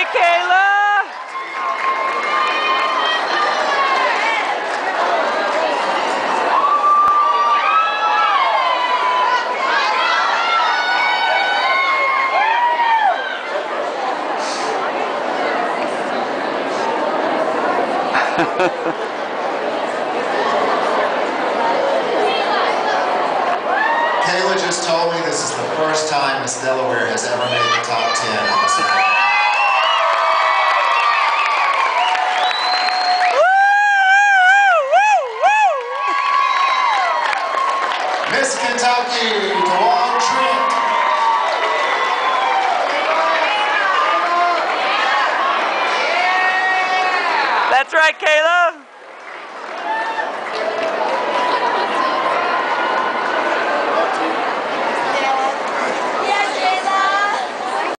Kayla! Kayla just told me this is the first time Miss Delaware has ever made the top 10 on the side. Miss Kentucky, Dewan Trent. That's right, Kayla.